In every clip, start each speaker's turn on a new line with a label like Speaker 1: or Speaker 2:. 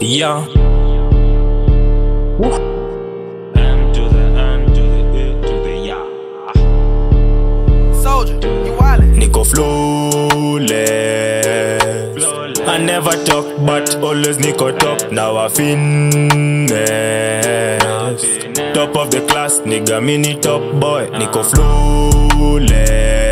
Speaker 1: Yeah.
Speaker 2: Woo.
Speaker 1: M to the E to the yeah.
Speaker 2: Soldier, you wildin'.
Speaker 1: Niko flawless. I never talk, but always Niko top. Now I finesse. Top of the class, nigga, mini top boy. Niko flawless.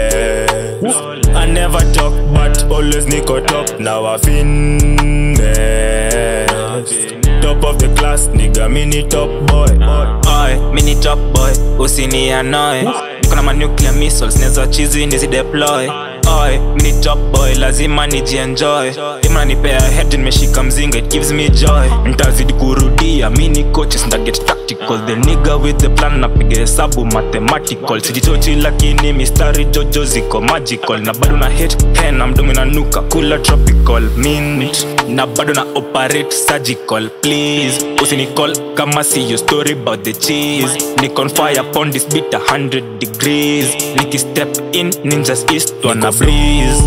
Speaker 1: I never talk, but always Niko top. Now I finesse. Top of the class, nigga, mini top boy.
Speaker 3: Oi, mini top boy, usini annoy. Niko na nuclear missiles, neza cheesy nizi deploy. Oi, mini top boy, lazima nijienjoy. Ima nipea head nimeshika mzinga, it gives me joy. Ntazidi kurudia, mini coaches nda get tactical. The nigga with the plan napiga hesabu mathematical. Sijichochi lakini mistari jojo ziko magical. Na bado na hit, hen na mdomo inanuka, kula tropical mint. Na bado na operate surgical, please. Usini call kama see your story about the cheese. Nick on fire upon this beat 100 degrees. Nicky step in, ninjas east wanna breeze.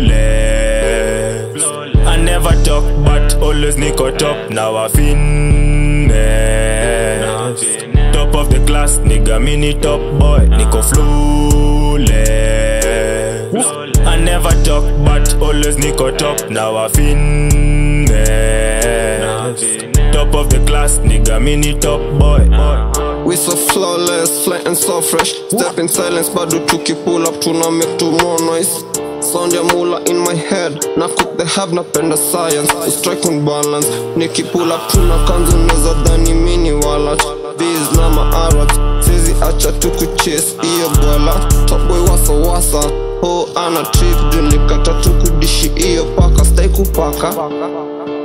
Speaker 1: I never talk, but always Niko top. Now I finesse. Top of the class, nigga, mini top boy. Niko flawless. I never talk, but always Niko top. Now I finesse. Top of the class, nigga, mini top boy.
Speaker 4: We so flawless, fly and so fresh. Step in silence, bado tuki pull up, tuna make too more noise. Sound ya mula in my head, na cook the have na penda science. Strike on balance, niki pull up, tuna kanzu neza dhani mini wallet. Bees na ma-Arabs, sizi acha tuku chase, iyo bwela. Top boy wasa wasa, ho ana trip, jun likata tuku dishi iyo paka, stay kupaka.